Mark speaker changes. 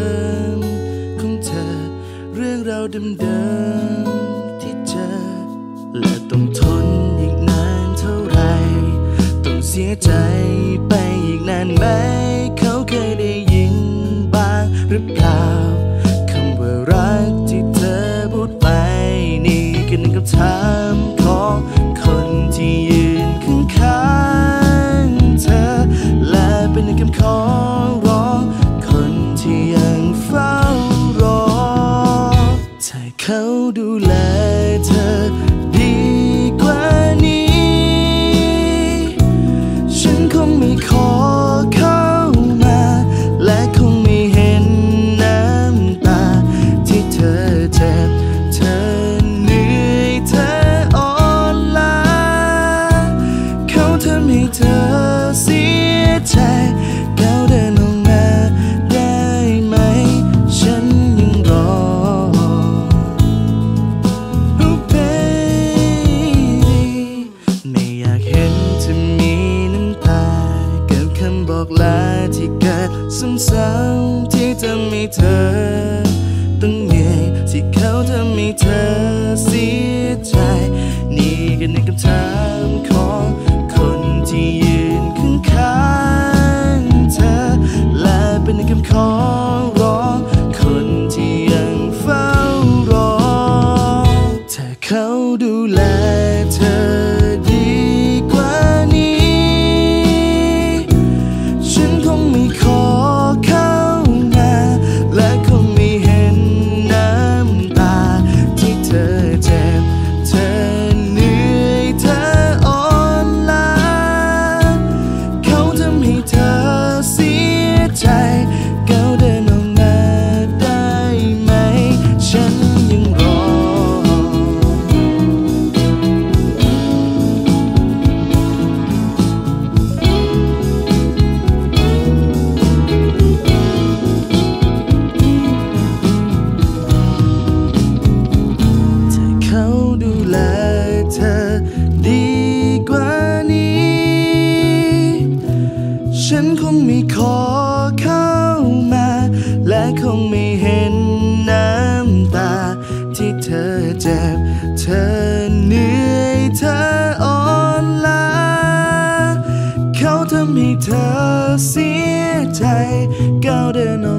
Speaker 1: มๆของเธอเรื่องราวเดิมๆที่เจอและต้องทนอีกนานเท่าไรต้องเสียใจไปอีกนานไหมเขาเคยได้ยินบ้างหรือเปล่าคำว่ารักที่เธอพูดไปนี่ก็หนึ่งคำถามของคนที่ยืนข้างๆเธอและเป็นหนึ่งคำขอร้องคนที่ยังเฝ้ารอถ้าเขาดูแลเธอดีกว่านี้ฉันคงไม่ขอเข้ามาและคงไม่เห็นน้ำตาที่เธอเจ็บเธอเหนื่อยเธออ่อนล้าเขาทำให้เธอเสียใจก้าวเดินออกมาได้ไหมฉันยังรอ Oh baby ไม่อยากเห็นเธอมีน้ำตากับคำบอกลาที่เกิดซ้ำๆที่ทำให้เธอต้องเหนื่อยที่เขาทำให้เธอเสียใจนี่ก็หนึ่งคำถามของคนที่ยืนข้างๆเธอและเป็นหนึ่งคำขอร้องคนที่ยังเฝ้ารอถ้าเขาดูแลเธอดีกว่านี้ฉันคงไม่ขอเข้ามาและคงไม่เห็นน้ำตาที่เธอเจ็บเธอเหนื่อยเธออ่อนล้าเขาทำให้เธอเสียใจก้าวเดินออกมาได้ไหมฉันยังรอถ้าเขาดูแลเธอดีกว่านี้ฉันคงไม่ขอเข้ามาและคงไม่เห็นน้ำตาที่เธอเจ็บเธอเหนื่อยเธออ่อนล้าเขาทำให้เธอเสียใจก้าวเดินอ